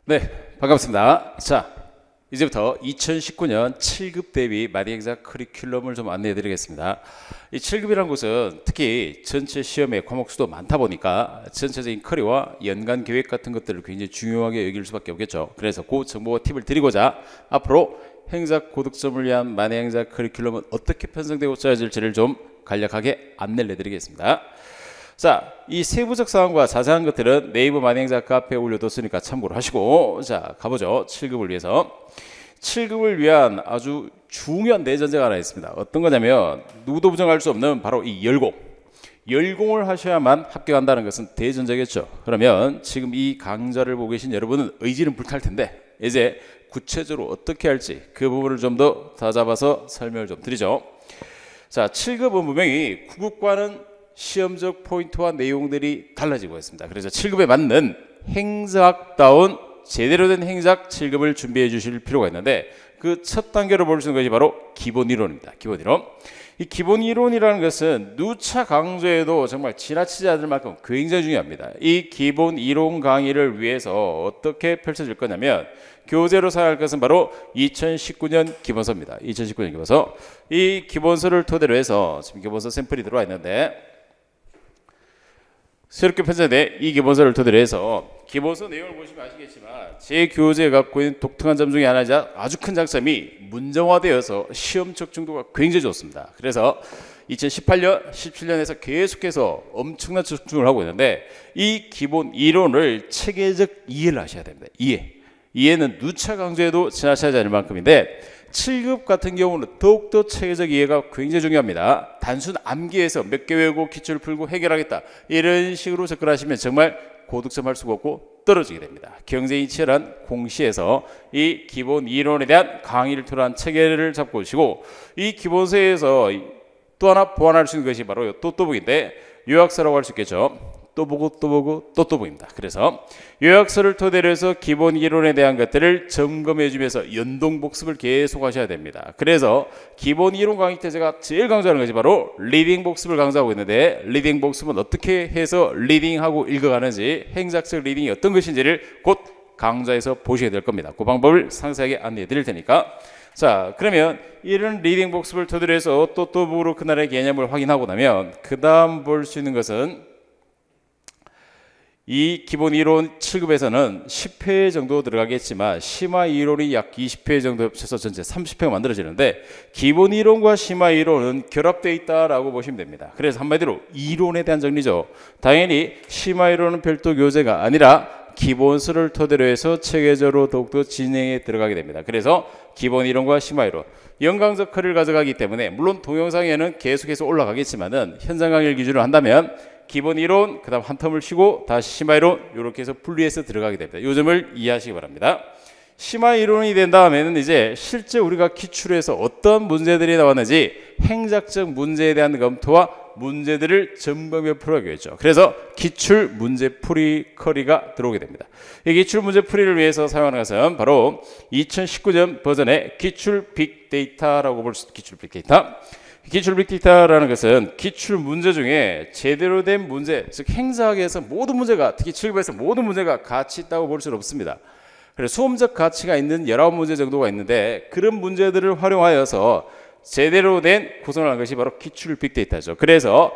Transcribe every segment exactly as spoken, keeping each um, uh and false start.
네, 반갑습니다. 자, 이제부터 이천십구 년 칠 급 대비 마디행사 커리큘럼을 좀 안내해 드리겠습니다. 이 칠 급이라는 곳은 특히 전체 시험의 과목 수도 많다 보니까 전체적인 커리와 연간 계획 같은 것들을 굉장히 중요하게 여길 수밖에 없겠죠. 그래서 그 정보와 팁을 드리고자 앞으로 행사 고득점을 위한 마디행사 커리큘럼은 어떻게 편성되고 짜여질지를 좀 간략하게 안내를 해드리겠습니다. 자, 이 세부적 사항과 자세한 것들은 네이버 마디행사 카페에 올려뒀으니까 참고를 하시고, 자, 가보죠. 칠 급을 위해서. 칠 급을 위한 아주 중요한 내전제가 하나 있습니다. 어떤 거냐면 누구도 부정할 수 없는 바로 이 열공. 열공을 하셔야만 합격한다는 것은 대전제겠죠. 그러면 지금 이 강좌를 보고 계신 여러분은 의지는 불탈 텐데 이제 구체적으로 어떻게 할지 그 부분을 좀 더 다잡아서 설명을 좀 드리죠. 자, 칠 급은 분명히 구 급과는 시험적 포인트와 내용들이 달라지고 있습니다. 그래서 칠 급에 맞는 행사학다운 제대로 된 행사학 칠 급을 준비해 주실 필요가 있는데 그 첫 단계로 볼 수 있는 것이 바로 기본 이론입니다. 기본 이론. 이 기본 이론이라는 것은 누차 강조해도 정말 지나치지 않을 만큼 굉장히 중요합니다. 이 기본 이론 강의를 위해서 어떻게 펼쳐질 거냐면 교재로 사용할 것은 바로 이천십구 년 기본서입니다. 이천십구 년 기본서. 이 기본서를 토대로 해서 지금 기본서 샘플이 들어와 있는데 새롭게 편찬된 이 기본서를 토대로 해서 기본서 내용을 보시면 아시겠지만 제 교재에 갖고 있는 독특한 점 중에 하나이자 아주 큰 장점이 문정화되어서 시험 적중도가 굉장히 좋습니다. 그래서 이천십팔 년, 십칠 년에서 계속해서 엄청난 적중을 하고 있는데 이 기본 이론을 체계적 이해를 하셔야 됩니다. 이해. 이해는 누차 강조해도 지나치지 않을 만큼인데 칠 급 같은 경우는 더욱더 체계적 이해가 굉장히 중요합니다. 단순 암기해서 몇 개 외우고 기출을 풀고 해결하겠다 이런 식으로 접근하시면 정말 고득점 할 수가 없고 떨어지게 됩니다. 경쟁이 치열한 공시에서 이 기본 이론에 대한 강의를 토대한 체계를 잡고 오시고 이 기본서에서 또 하나 보완할 수 있는 것이 바로 또또북인데 요약서라고 할 수 있겠죠. 또 보고 또 보고 또 또 보입니다. 그래서 요약서를 토대로 해서 기본 이론에 대한 것들을 점검해 주면서 연동 복습을 계속 하셔야 됩니다. 그래서 기본 이론 강의 때 제가 제일 강조하는 것이 바로 리딩 복습을 강조하고 있는데 리딩 복습은 어떻게 해서 리딩하고 읽어가는지 행사적 리딩이 어떤 것인지를 곧 강좌에서 보셔야 될 겁니다. 그 방법을 상세하게 안내해 드릴 테니까 자, 그러면 이런 리딩 복습을 토대로 해서 또 또 보고 그날의 개념을 확인하고 나면 그 다음 볼 수 있는 것은 이 기본 이론 칠 급에서는 십 회 정도 들어가겠지만 심화 이론이 약 이십 회 정도 합쳐서 전체 삼십 회가 만들어지는데 기본 이론과 심화 이론은 결합되어 있다라고 보시면 됩니다. 그래서 한마디로 이론에 대한 정리죠. 당연히 심화 이론은 별도 교재가 아니라 기본서를 토대로 해서 체계적으로 더욱더 진행에 들어가게 됩니다. 그래서 기본 이론과 심화 이론 연강적 커리를 가져가기 때문에 물론 동영상에는 계속해서 올라가겠지만은 현장 강의를 기준으로 한다면 기본 이론, 그 다음 한 텀을 쉬고 다시 심화 이론 이렇게 해서 분리해서 들어가게 됩니다. 이 점을 이해하시기 바랍니다. 심화 이론이 된 다음에는 이제 실제 우리가 기출에서 어떤 문제들이 나왔는지 행작적 문제에 대한 검토와 문제들을 점검해 풀어야겠죠. 그래서 기출 문제 풀이 커리가 들어오게 됩니다. 이 기출 문제 풀이를 위해서 사용하는 것은 바로 이천십구 년 버전의 기출 빅데이터라고 볼 수 있는 기출 빅데이터. 기출 빅데이터라는 것은 기출 문제 중에 제대로 된 문제, 즉 행사학에서 모든 문제가 특히 칠 급에서 모든 문제가 가치 있다고 볼 수는 없습니다. 그래서 수험적 가치가 있는 열아홉 문제 정도가 있는데 그런 문제들을 활용하여서 제대로 된 구성을 한 것이 바로 기출 빅데이터죠. 그래서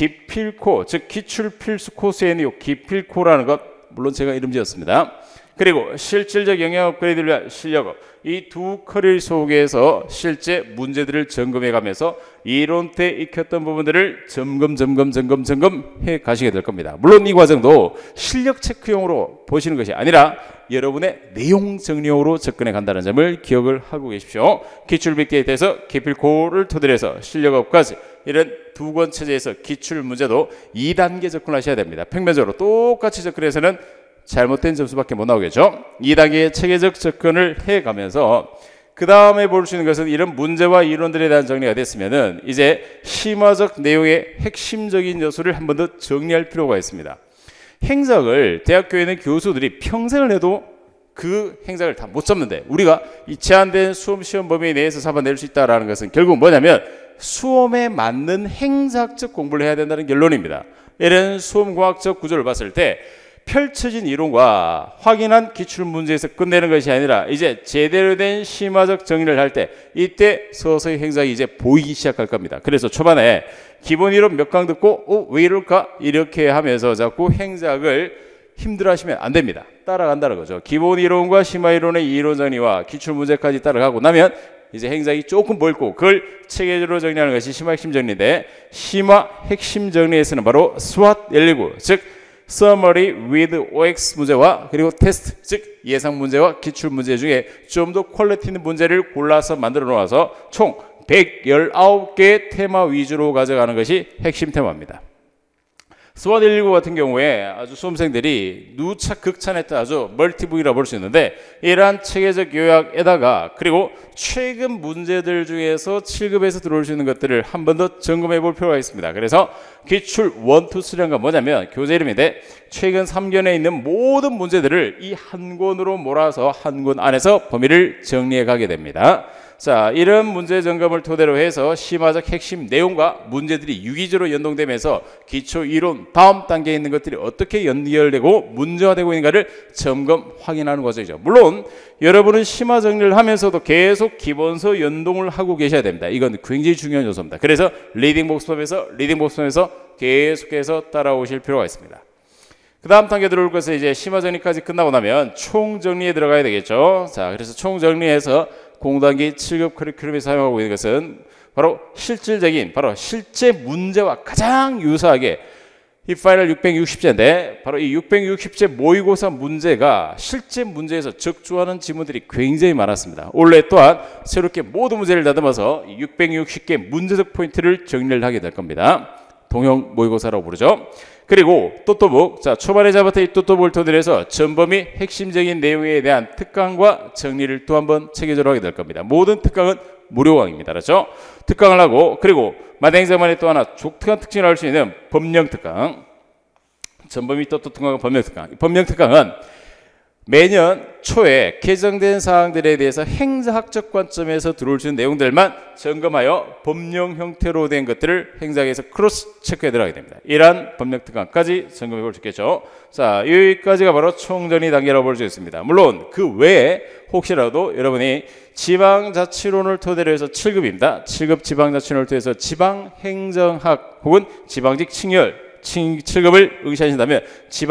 기필코, 즉 기출 필수 코스의 이 기필코라는 것 물론 제가 이름 지었습니다. 그리고 실질적 영역 업그레이드를 위한 실력업 이 두 커리 속에서 실제 문제들을 점검해 가면서 이론 때 익혔던 부분들을 점검 점검 점검 점검해 가시게 될 겁니다. 물론 이 과정도 실력 체크용으로 보시는 것이 아니라 여러분의 내용 정리용으로 접근해 간다는 점을 기억을 하고 계십시오. 기출 빅데이터에서 기필코를 토대로 해서 실력업까지 이런 두 권 체제에서 기출 문제도 이 단계 접근하셔야 됩니다. 평면적으로 똑같이 접근해서는 잘못된 점수밖에 못 나오겠죠. 이 단계의 체계적 접근을 해가면서 그 다음에 볼 수 있는 것은 이런 문제와 이론들에 대한 정리가 됐으면은 이제 심화적 내용의 핵심적인 요소를 한 번 더 정리할 필요가 있습니다. 행작을 대학교에 있는 교수들이 평생을 해도 그 행작을 다 못 잡는데 우리가 이 제한된 수험 시험 범위 내에서 잡아낼 수 있다는 것은 결국 뭐냐면 수험에 맞는 행작적 공부를 해야 된다는 결론입니다. 이런 수험과학적 구조를 봤을 때 펼쳐진 이론과 확인한 기출문제에서 끝내는 것이 아니라 이제 제대로 된 심화적 정리를 할 때 이때 서서히 행사가 이제 보이기 시작할 겁니다. 그래서 초반에 기본 이론 몇 강 듣고 어, 왜 이럴까? 이렇게 하면서 자꾸 행작을 힘들어하시면 안 됩니다. 따라간다는 거죠. 기본 이론과 심화 이론의 이론 정리와 기출 문제까지 따라가고 나면 이제 행작이 조금 넓고 그걸 체계적으로 정리하는 것이 심화 핵심 정리인데, 심화 핵심 정리에서는 바로 스왓 일십구, 즉 Summary with 오엑스 문제와 그리고 테스트, 즉 예상 문제와 기출 문제 중에 좀 더 퀄리티 있는 문제를 골라서 만들어 놓아서 총 백십구 개의 테마 위주로 가져가는 것이 핵심 테마입니다. 스왓 일십구 같은 경우에 아주 수험생들이 누차 극찬했던 아주 멀티북이라 볼 수 있는데, 이러한 체계적 요약에다가 그리고 최근 문제들 중에서 칠 급에서 들어올 수 있는 것들을 한 번 더 점검해 볼 필요가 있습니다. 그래서 기출 일, 이, 삼가 뭐냐면 교재 이름인데, 최근 삼 견에 있는 모든 문제들을 이 한 권으로 몰아서 한 권 안에서 범위를 정리해 가게 됩니다. 자, 이런 문제 점검을 토대로 해서 심화적 핵심 내용과 문제들이 유기적으로 연동되면서 기초 이론 다음 단계에 있는 것들이 어떻게 연결되고 문제화되고 있는가를 점검 확인하는 과정이죠. 물론 여러분은 심화 정리를 하면서도 계속 기본서 연동을 하고 계셔야 됩니다. 이건 굉장히 중요한 요소입니다. 그래서 리딩 복습에서 리딩 복습에서 계속해서 따라오실 필요가 있습니다. 그 다음 단계 들어올 것은 이제 심화 정리까지 끝나고 나면 총 정리에 들어가야 되겠죠. 자, 그래서 총 정리해서 공단기 칠 급 커리큘럼에 사용하고 있는 것은 바로 실질적인, 바로 실제 문제와 가장 유사하게 이 파이널 육백육십 제인데, 바로 이 육백육십 제 모의고사 문제가 실제 문제에서 적중하는 지문들이 굉장히 많았습니다. 올해 또한 새롭게 모든 문제를 다듬어서 육백육십 개 문제적 포인트를 정리를 하게 될 겁니다. 동형 모의고사라고 부르죠. 그리고 또또북, 자 초반에 잡았던 이 또또북을 토대로 해서 전범위 핵심적인 내용에 대한 특강과 정리를 또 한번 체계적으로 하게 될 겁니다. 모든 특강은 무료 강의입니다. 그렇죠? 특강을 하고, 그리고 마대행사만의 또 하나 독특한 특징을 알 수 있는 법령 특강, 전범위 또또 특강과 법령 특강. 법령 특강은 매년 초에 개정된 사항들에 대해서 행사학적 관점에서 들어올 수 있는 내용들만 점검하여 법령 형태로 된 것들을 행사학에서 크로스 체크해 들어가게 됩니다. 이러한 법령 특강까지 점검해 볼 수 있겠죠. 자, 여기까지가 바로 총정리 단계라고 볼 수 있습니다. 물론 그 외에 혹시라도 여러분이 지방자치론을 토대로 해서 칠 급입니다. 칠 급 지방자치론을 토대로 해서 지방행정학 혹은 지방직 칭열 칠 급을 응시하신다면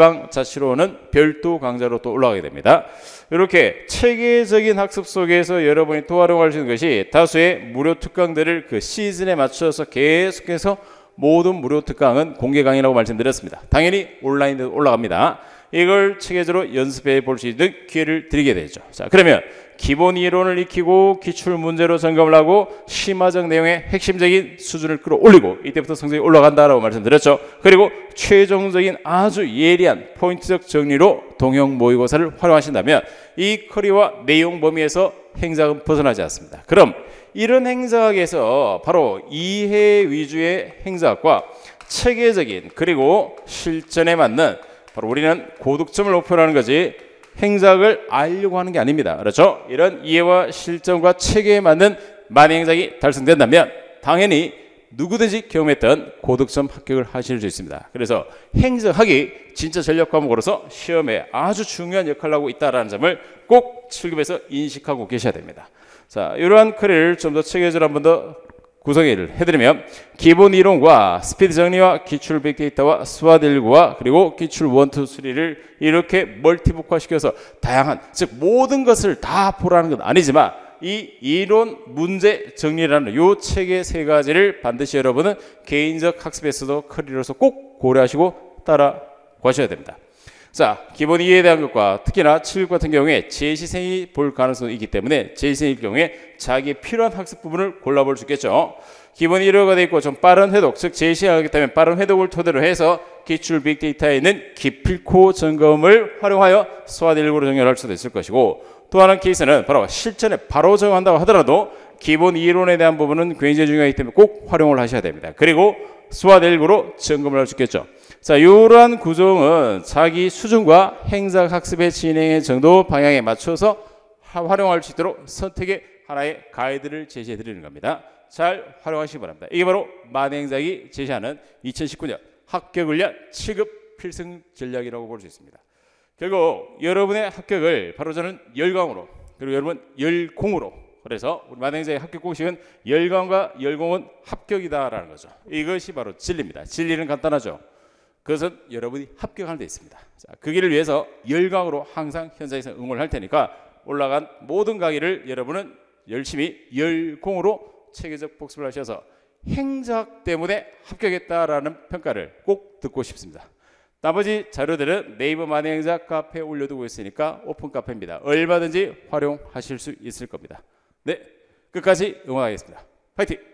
지방자치론은 별도 강좌로 또 올라가게 됩니다. 이렇게 체계적인 학습 속에서 여러분이 또 활용할 수 있는 것이 다수의 무료 특강들을 그 시즌에 맞춰서 계속해서 모든 무료 특강은 공개 강의라고 말씀드렸습니다. 당연히 온라인으로 올라갑니다. 이걸 체계적으로 연습해 볼 수 있는 기회를 드리게 되죠. 자, 그러면 기본 이론을 익히고 기출 문제로 점검을 하고 심화적 내용의 핵심적인 수준을 끌어올리고 이때부터 성적이 올라간다라고 말씀드렸죠. 그리고 최종적인 아주 예리한 포인트적 정리로 동형 모의고사를 활용하신다면 이 커리와 내용 범위에서 행사학은 벗어나지 않습니다. 그럼 이런 행사학에서 바로 이해 위주의 행사학과 체계적인 그리고 실전에 맞는, 바로 우리는 고득점을 목표로 하는 거지 행사학을 알려고 하는 게 아닙니다. 그렇죠? 이런 이해와 실전과 체계에 맞는 만의 행사학이 달성된다면 당연히 누구든지 경험했던 고득점 합격을 하실 수 있습니다. 그래서 행사학이 진짜 전력 과목으로서 시험에 아주 중요한 역할을 하고 있다는 점을 꼭 칠 급에서 인식하고 계셔야 됩니다. 자, 이러한 커리를 좀 더 체계적으로 한 번 더 구성을 해드리면 기본 이론과 스피드 정리와 기출 빅데이터와 스왓 일십구와 그리고 기출 일, 이, 삼를 이렇게 멀티북화시켜서 다양한, 즉 모든 것을 다 보라는 건 아니지만 이 이론 문제 정리라는 요 체계 세 가지를 반드시 여러분은 개인적 학습에서도 커리어로서 꼭 고려하시고 따라 가셔야 됩니다. 자, 기본 이해에 대한 것과 특히나 칠 급 같은 경우에 재시생이 볼 가능성이 있기 때문에 재시생일 경우에 자기에 필요한 학습 부분을 골라볼 수 있겠죠. 기본 이론가 되어 있고 좀 빠른 회독, 즉 재시하기 때문에 빠른 회독을 토대로 해서 기출 빅데이터에 있는 기필코 점검을 활용하여 스왓 일십구로 정렬할 수도 있을 것이고, 또 하나의 케이스는 바로 실전에 바로 적용한다고 하더라도 기본 이론에 대한 부분은 굉장히 중요하기 때문에 꼭 활용을 하셔야 됩니다. 그리고 스왓 일십구로 점검을 할 수 있겠죠. 자, 이러한 구성은 자기 수준과 행사 학습의 진행의 정도 방향에 맞춰서 활용할 수 있도록 선택의 하나의 가이드를 제시해 드리는 겁니다. 잘 활용하시기 바랍니다. 이게 바로 만행작이 제시하는 이천십구 년 합격을 위한 칠 급 필승 전략이라고 볼 수 있습니다. 결국 여러분의 합격을 바로 저는 열강으로 그리고 여러분 열공으로 그래서 우리 만행자의 합격 공식은 열강과 열공은 합격이다라는 거죠. 이것이 바로 진리입니다. 진리는 간단하죠. 그것은 여러분이 합격하는 데 있습니다. 자, 그 길을 위해서 열강으로 항상 현장에서 응원을 할 테니까 올라간 모든 강의를 여러분은 열심히 열공으로 체계적 복습을 하셔서 행적 때문에 합격했다라는 평가를 꼭 듣고 싶습니다. 나머지 자료들은 네이버 만행자 카페에 올려두고 있으니까 오픈 카페입니다. 얼마든지 활용하실 수 있을 겁니다. 네, 끝까지 응원하겠습니다. 파이팅!